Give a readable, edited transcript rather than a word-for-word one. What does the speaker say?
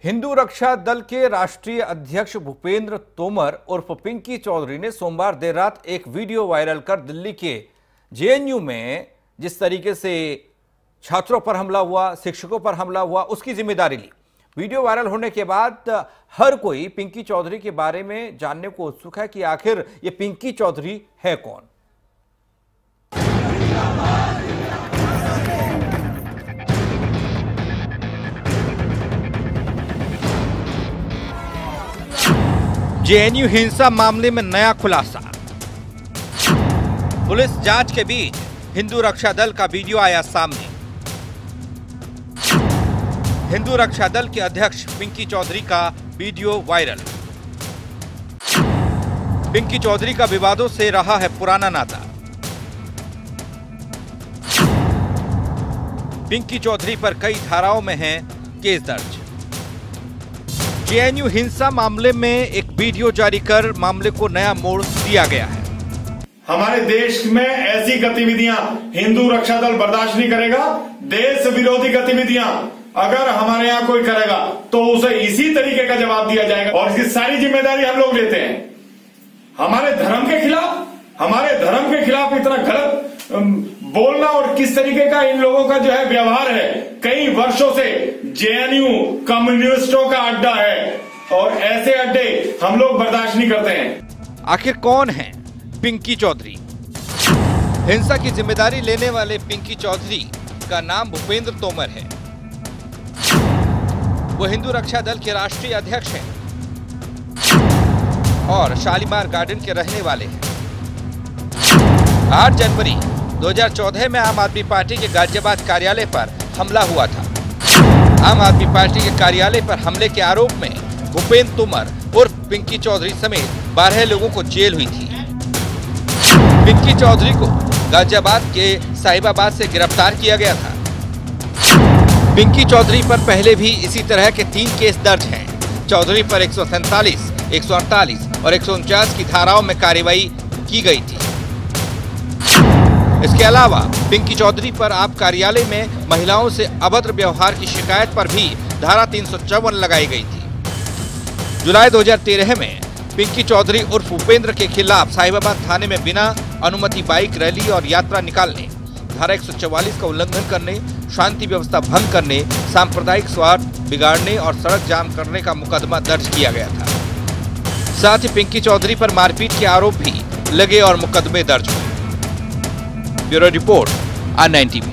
हिंदू रक्षा दल के राष्ट्रीय अध्यक्ष भूपेंद्र तोमर उर्फ पिंकी चौधरी ने सोमवार देर रात एक वीडियो वायरल कर दिल्ली के जेएनयू में जिस तरीके से छात्रों पर हमला हुआ, शिक्षकों पर हमला हुआ, उसकी जिम्मेदारी ली। वीडियो वायरल होने के बाद हर कोई पिंकी चौधरी के बारे में जानने को उत्सुक है कि आखिर ये पिंकी चौधरी है कौन। जेएनयू हिंसा मामले में नया खुलासा। पुलिस जांच के बीच हिंदू रक्षा दल का वीडियो आया सामने। हिंदू रक्षा दल के अध्यक्ष पिंकी चौधरी का वीडियो वायरल। पिंकी चौधरी का विवादों से रहा है पुराना नाता। पिंकी चौधरी पर कई धाराओं में है केस दर्ज। जेएनयू हिंसा मामले में एक वीडियो जारी कर मामले को नया मोड़ दिया गया है। हमारे देश में ऐसी गतिविधियां हिंदू रक्षा दल बर्दाश्त नहीं करेगा। देश विरोधी गतिविधियां अगर हमारे यहां कोई करेगा तो उसे इसी तरीके का जवाब दिया जाएगा और इसकी सारी जिम्मेदारी हम लोग लेते हैं। हमारे धर्म के खिलाफ इतना गलत बोलना और किस तरीके का इन लोगों का जो है व्यवहार है। कई वर्षों से जेएनयू कम्युनिस्टों का अड्डा है और ऐसे अड्डे हम लोग बर्दाश्त नहीं करते हैं। आखिर कौन है पिंकी चौधरी? हिंसा की जिम्मेदारी लेने वाले पिंकी चौधरी का नाम भूपेंद्र तोमर है। वो हिंदू रक्षा दल के राष्ट्रीय अध्यक्ष हैं और शालीमार गार्डन के रहने वाले हैं। 8 जनवरी 2014 में आम आदमी पार्टी के गाजियाबाद कार्यालय पर हमला हुआ था। आम आदमी पार्टी के कार्यालय पर हमले के आरोप में भूपेंद्र तोमर उर्फ पिंकी चौधरी समेत 12 लोगों को जेल हुई थी। पिंकी चौधरी को गाजियाबाद के साहिबाबाद से गिरफ्तार किया गया था। पिंकी चौधरी पर पहले भी इसी तरह के 3 केस दर्ज हैं। चौधरी पर 147, 148 और 149 की धाराओं में कार्रवाई की गई थी। इसके अलावा पिंकी चौधरी पर आप कार्यालय में महिलाओं से अभद्र व्यवहार की शिकायत पर भी धारा 354 लगाई गई थी। जुलाई 2013 में पिंकी चौधरी उर्फ भूपेंद्र के खिलाफ साहिबाबाद थाने में बिना अनुमति बाइक रैली और यात्रा निकालने, धारा 144 का उल्लंघन करने, शांति व्यवस्था भंग करने, सांप्रदायिक सौहार्द बिगाड़ने और सड़क जाम करने का मुकदमा दर्ज किया गया था। साथ ही पिंकी चौधरी पर मारपीट के आरोप भी लगे और मुकदमे दर्ज हुए। Bureau report, R9 TV।